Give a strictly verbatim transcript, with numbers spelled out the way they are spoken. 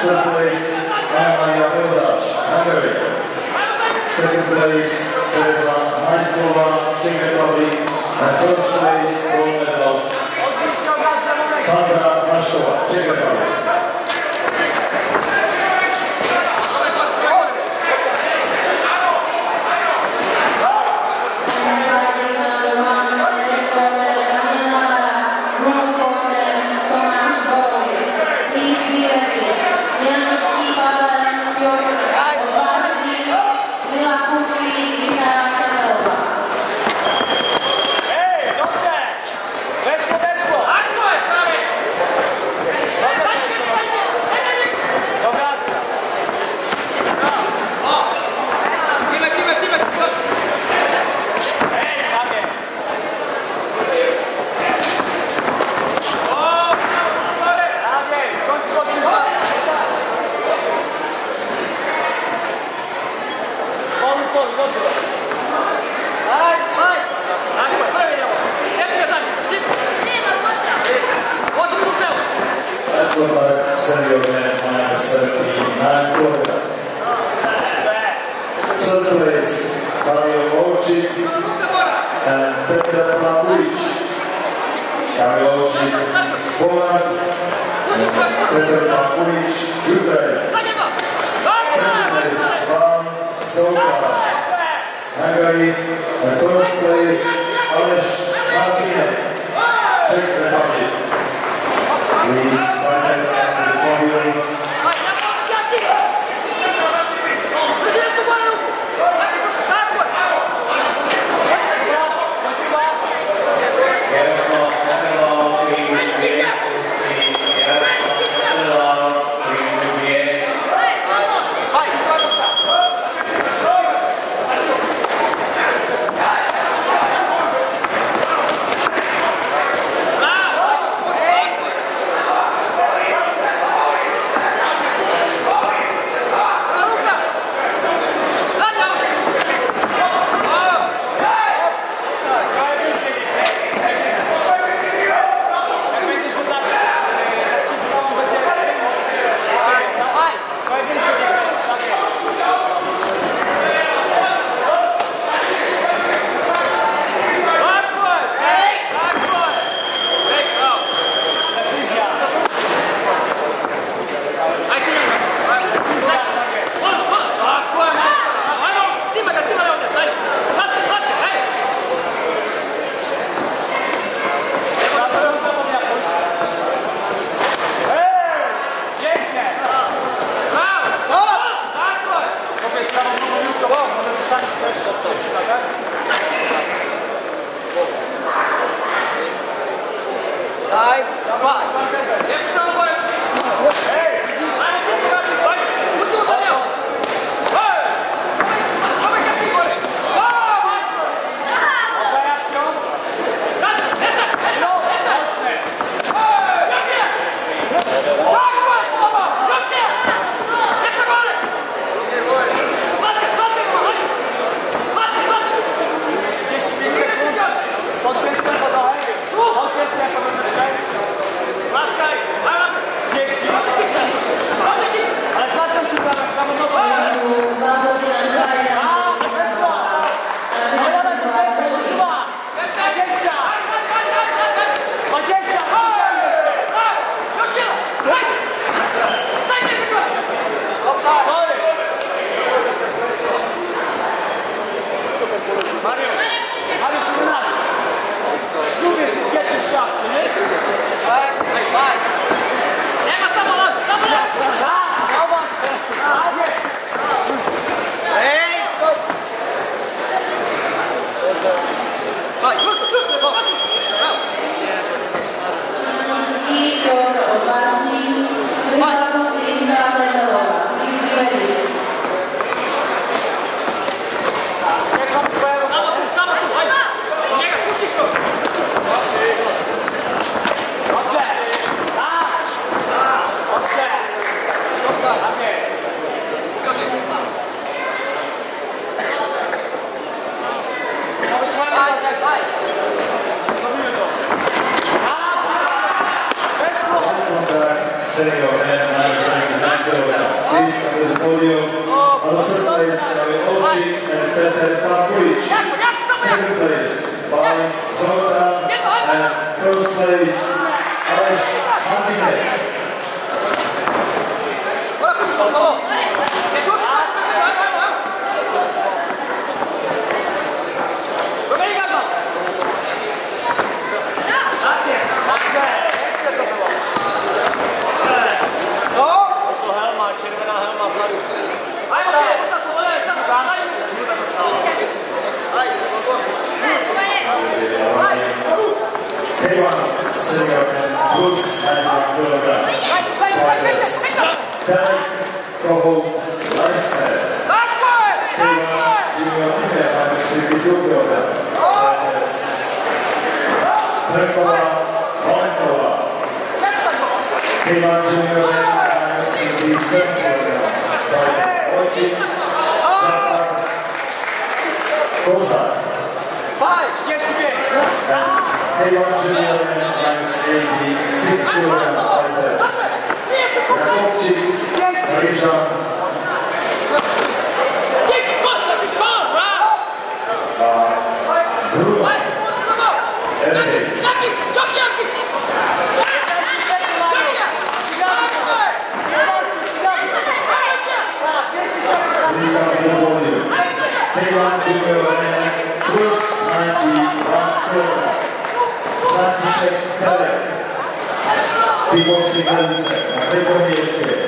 Third place, Anna Hildash, Hungary. Second place, Teresa Majstrova, Czech Republic. And first place, gold medal, Sandra Maškova, Czech Republic. Senior man, minus seventy-nine kilograms. Third place, Mario Volchik and Petr Plakulic. Mario Volchik, Poland, and Petr Plakulic, Ukraine. Second place, Van Zolka, Hungary, and first place, Aleš Martínez, Czech Republic. Please, finance at the podium. Podkreślam, podaj. Podkreślam, podaj. by Zoltan and first place Aleš Martinek. Červená helma vzadu. Ajmo ti, postav slobodne, sad ukazaj. Ajde, slobodne. K one senior plus ninety-one kilograms. Fighters Danik Kohout Leistner. K one junior female minus fifty-two kilograms. Fighters Brkova Valenková. K one junior minus fifty-seven kilograms. Fighters Wojcik Zafar Kozak. K one junior minus eighty-six kilograms fighters. Jakubčík Ryžan. A Bruno Erdy. K one junior plus ninety-one kilograms. František Kelek, výborci Helice, na této místě